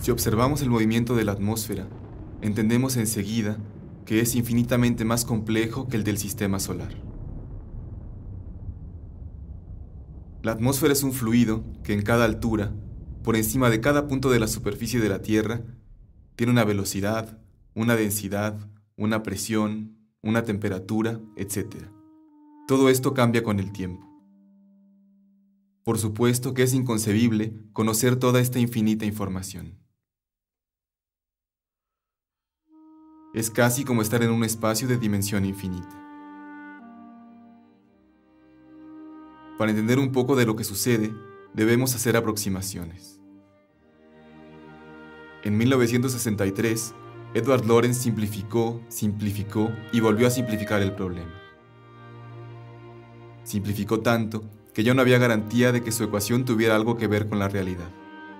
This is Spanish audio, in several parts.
Si observamos el movimiento de la atmósfera, entendemos enseguida que es infinitamente más complejo que el del sistema solar. La atmósfera es un fluido que en cada altura, por encima de cada punto de la superficie de la Tierra, tiene una velocidad, una densidad, una presión, una temperatura, etc. Todo esto cambia con el tiempo. Por supuesto que es inconcebible conocer toda esta infinita información. Es casi como estar en un espacio de dimensión infinita. Para entender un poco de lo que sucede, debemos hacer aproximaciones. En 1963, Edward Lorenz simplificó y volvió a simplificar el problema. Simplificó tanto que ya no había garantía de que su ecuación tuviera algo que ver con la realidad.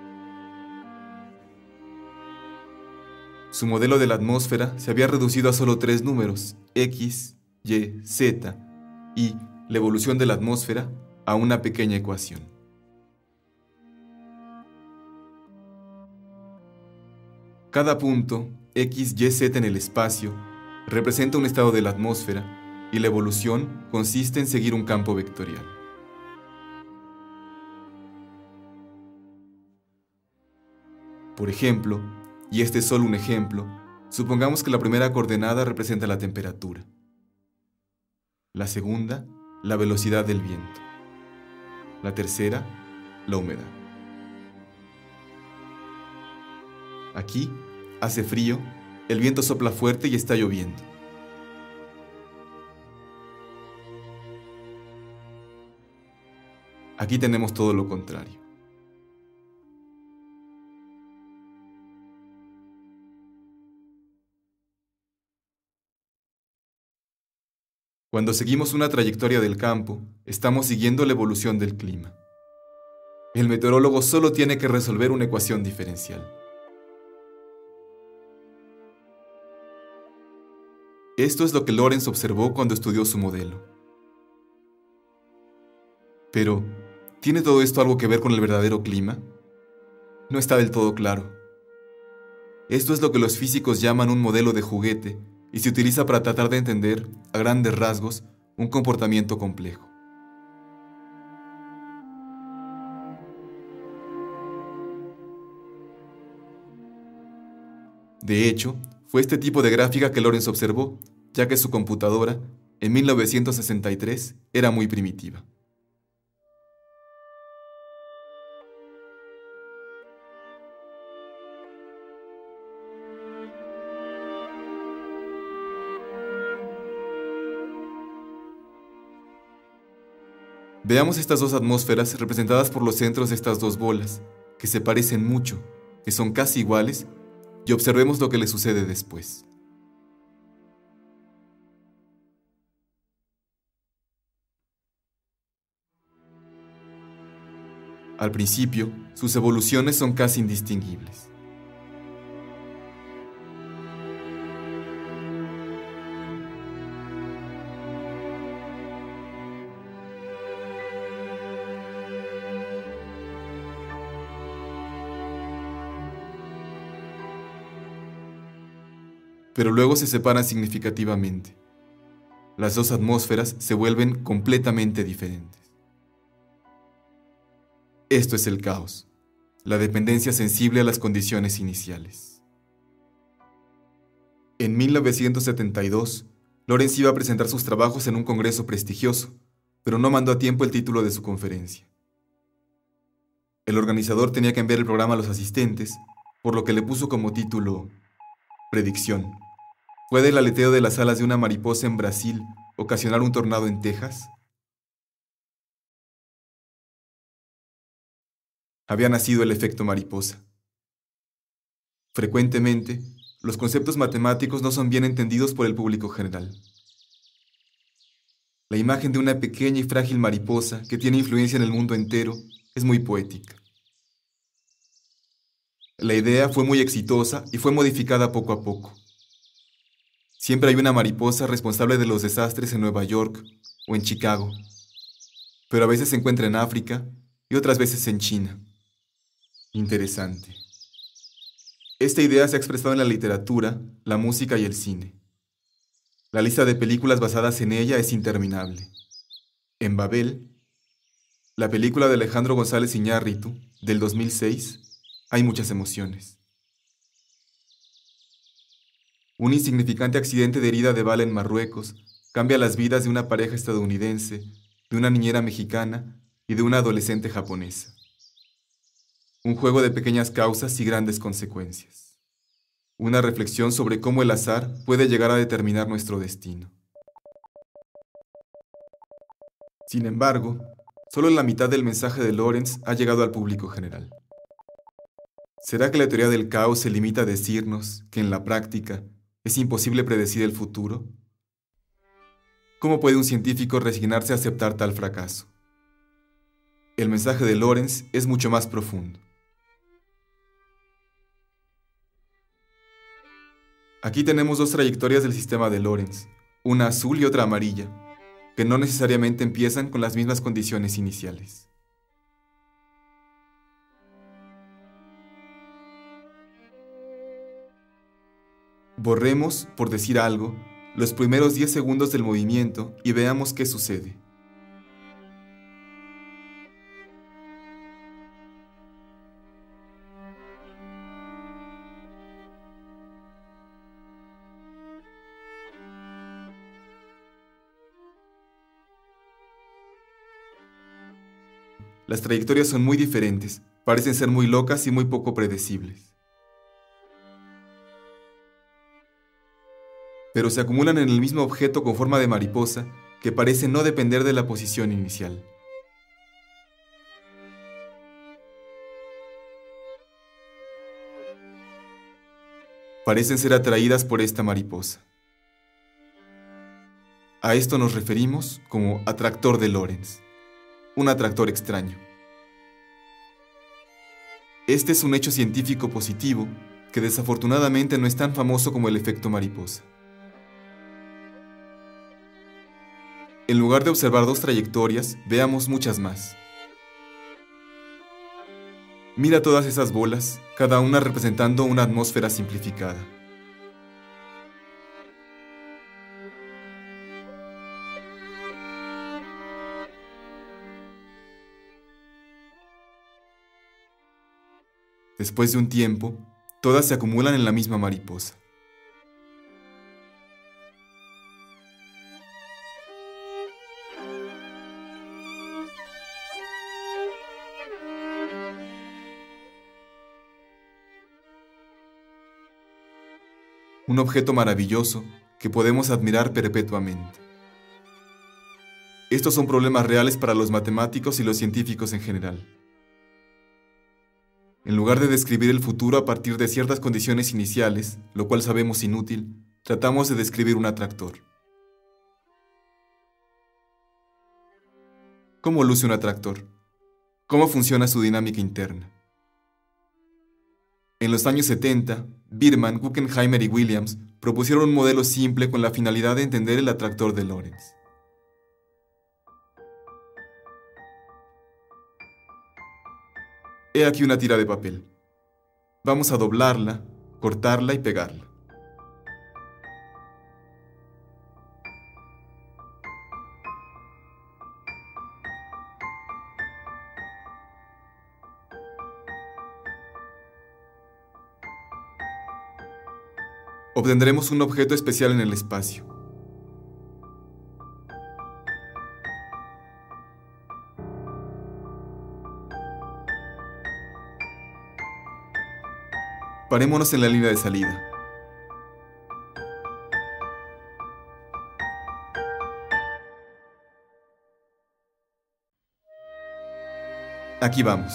Su modelo de la atmósfera se había reducido a solo 3 números, X, Y, Z, y la evolución de la atmósfera a una pequeña ecuación. Cada punto, X, Y, Z en el espacio, representa un estado de la atmósfera y la evolución consiste en seguir un campo vectorial. Por ejemplo, y este es solo un ejemplo, supongamos que la primera coordenada representa la temperatura. La segunda, la velocidad del viento. La tercera, la humedad. Aquí hace frío, el viento sopla fuerte y está lloviendo. Aquí tenemos todo lo contrario. Cuando seguimos una trayectoria del campo, estamos siguiendo la evolución del clima. El meteorólogo solo tiene que resolver una ecuación diferencial. Esto es lo que Lorenz observó cuando estudió su modelo. Pero, ¿tiene todo esto algo que ver con el verdadero clima? No está del todo claro. Esto es lo que los físicos llaman un modelo de juguete y se utiliza para tratar de entender, a grandes rasgos, un comportamiento complejo. De hecho, fue este tipo de gráfica que Lorenz observó, ya que su computadora, en 1963, era muy primitiva. Veamos estas dos atmósferas representadas por los centros de estas dos bolas, que se parecen mucho, que son casi iguales, y observemos lo que le sucede después. Al principio, sus evoluciones son casi indistinguibles. Pero luego se separan significativamente. Las dos atmósferas se vuelven completamente diferentes. Esto es el caos, la dependencia sensible a las condiciones iniciales. En 1972, Lorenz iba a presentar sus trabajos en un congreso prestigioso, pero no mandó a tiempo el título de su conferencia. El organizador tenía que enviar el programa a los asistentes, por lo que le puso como título Predicción. ¿Puede el aleteo de las alas de una mariposa en Brasil ocasionar un tornado en Texas? Había nacido el efecto mariposa. Frecuentemente, los conceptos matemáticos no son bien entendidos por el público general. La imagen de una pequeña y frágil mariposa que tiene influencia en el mundo entero es muy poética. La idea fue muy exitosa y fue modificada poco a poco. Siempre hay una mariposa responsable de los desastres en Nueva York o en Chicago, pero a veces se encuentra en África y otras veces en China. Interesante. Esta idea se ha expresado en la literatura, la música y el cine. La lista de películas basadas en ella es interminable. En Babel, la película de Alejandro González Iñárritu, del 2006, hay muchas emociones. Un insignificante accidente de herida de bala en Marruecos cambia las vidas de una pareja estadounidense, de una niñera mexicana y de una adolescente japonesa. Un juego de pequeñas causas y grandes consecuencias. Una reflexión sobre cómo el azar puede llegar a determinar nuestro destino. Sin embargo, solo la mitad del mensaje de Lawrence ha llegado al público general. ¿Será que la teoría del caos se limita a decirnos que en la práctica es imposible predecir el futuro? ¿Cómo puede un científico resignarse a aceptar tal fracaso? El mensaje de Lawrence es mucho más profundo. Aquí tenemos dos trayectorias del sistema de Lorentz, una azul y otra amarilla, que no necesariamente empiezan con las mismas condiciones iniciales. Borremos, por decir algo, los primeros 10 segundos del movimiento y veamos qué sucede. Las trayectorias son muy diferentes, parecen ser muy locas y muy poco predecibles. Pero se acumulan en el mismo objeto con forma de mariposa que parece no depender de la posición inicial. Parecen ser atraídas por esta mariposa. A esto nos referimos como atractor de Lorentz. Un atractor extraño. Este es un hecho científico positivo que desafortunadamente no es tan famoso como el efecto mariposa. En lugar de observar dos trayectorias, veamos muchas más. Mira todas esas bolas, cada una representando una atmósfera simplificada. Después de un tiempo, todas se acumulan en la misma mariposa. Un objeto maravilloso que podemos admirar perpetuamente. Estos son problemas reales para los matemáticos y los científicos en general. En lugar de describir el futuro a partir de ciertas condiciones iniciales, lo cual sabemos inútil, tratamos de describir un atractor. ¿Cómo luce un atractor? ¿Cómo funciona su dinámica interna? En los años 70, Biermann, Guckenheimer y Williams propusieron un modelo simple con la finalidad de entender el atractor de Lorentz. He aquí una tira de papel. Vamos a doblarla, cortarla y pegarla. Obtendremos un objeto especial en el espacio. Parémonos en la línea de salida. Aquí vamos.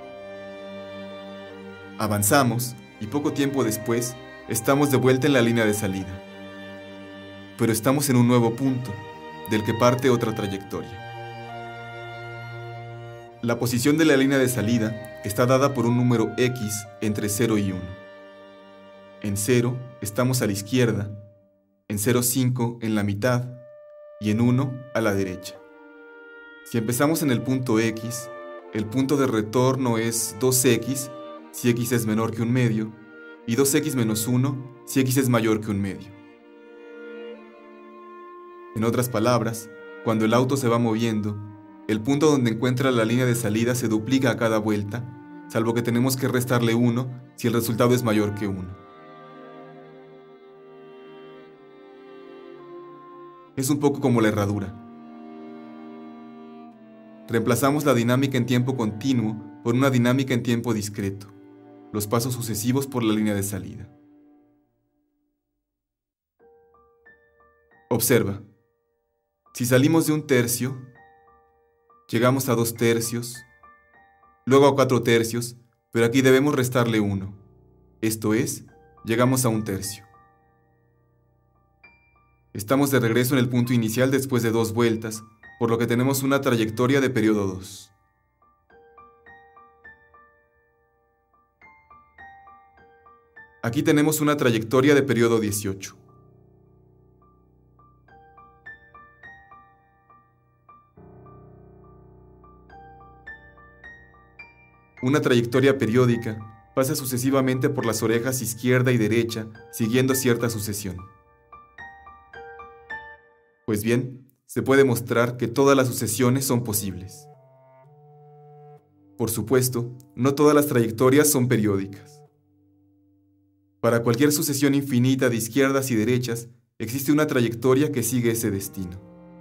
Avanzamos y poco tiempo después estamos de vuelta en la línea de salida. Pero estamos en un nuevo punto, del que parte otra trayectoria. La posición de la línea de salida está dada por un número X entre 0 y 1. En 0 estamos a la izquierda, en 0,5 en la mitad y en 1 a la derecha. Si empezamos en el punto X, el punto de retorno es 2x si x es menor que un medio y 2x menos 1 si x es mayor que un medio. En otras palabras, cuando el auto se va moviendo, el punto donde encuentra la línea de salida se duplica a cada vuelta, salvo que tenemos que restarle 1 si el resultado es mayor que 1. Es un poco como la herradura. Reemplazamos la dinámica en tiempo continuo por una dinámica en tiempo discreto, los pasos sucesivos por la línea de salida. Observa. Si salimos de 1/3, llegamos a 2/3, luego a 4/3, pero aquí debemos restarle 1. Esto es, llegamos a 1/3. Estamos de regreso en el punto inicial después de 2 vueltas, por lo que tenemos una trayectoria de periodo 2. Aquí tenemos una trayectoria de periodo 18. Una trayectoria periódica pasa sucesivamente por las orejas izquierda y derecha, siguiendo cierta sucesión. Pues bien, se puede mostrar que todas las sucesiones son posibles. Por supuesto, no todas las trayectorias son periódicas. Para cualquier sucesión infinita de izquierdas y derechas, existe una trayectoria que sigue ese destino.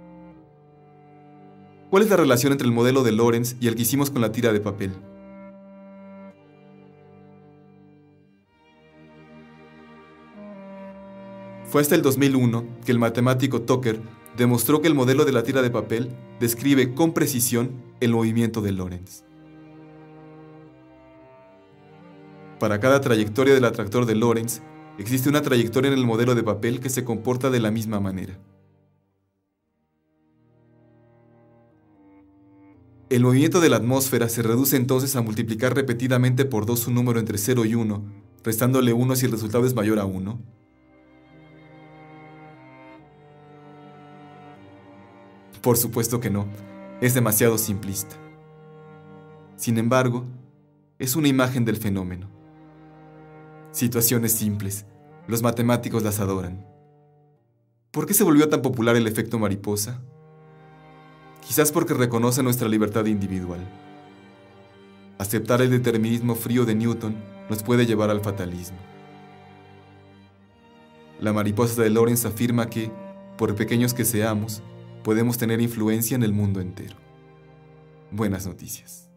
¿Cuál es la relación entre el modelo de Lorentz y el que hicimos con la tira de papel? Fue hasta el 2001 que el matemático Tucker demostró que el modelo de la tira de papel describe con precisión el movimiento de Lorentz. Para cada trayectoria del atractor de Lorentz, existe una trayectoria en el modelo de papel que se comporta de la misma manera. El movimiento de la atmósfera se reduce entonces a multiplicar repetidamente por 2 un número entre 0 y 1, restándole 1 si el resultado es mayor a 1. Por supuesto que no, es demasiado simplista. Sin embargo, es una imagen del fenómeno. Situaciones simples, los matemáticos las adoran. ¿Por qué se volvió tan popular el efecto mariposa? Quizás porque reconoce nuestra libertad individual. Aceptar el determinismo frío de Newton nos puede llevar al fatalismo. La mariposa de Lorentz afirma que, por pequeños que seamos, podemos tener influencia en el mundo entero. Buenas noticias.